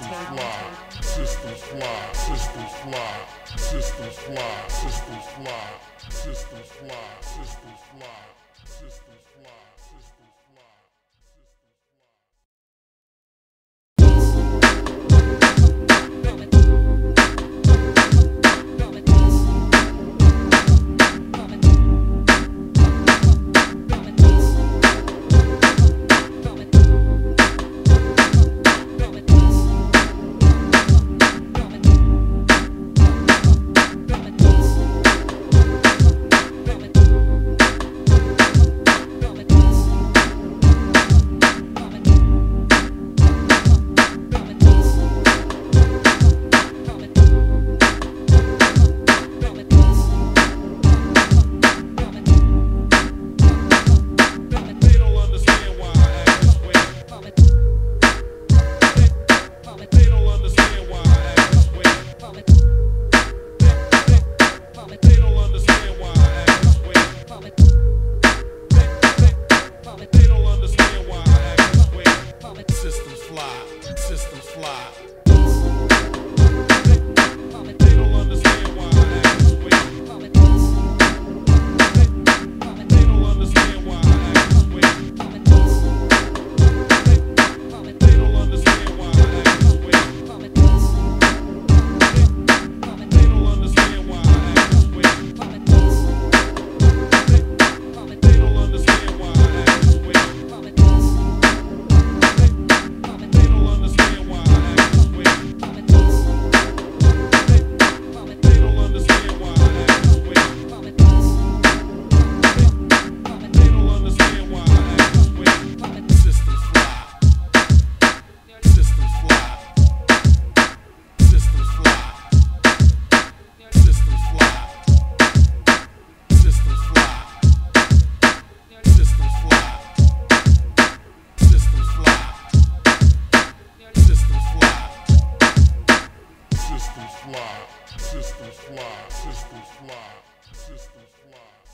fly, systems fly, systems fly, systems fly, systems fly, systems fly, systems fly, systems fly, systems fly. Systems fly, systems fly. They don't understand why I act this way. They don't understand why I act this way. They don't understand why I act this way. They don't understand why I act this way. They don't understand why I act this way. Systems fly, systems fly, systems fly, systems fly.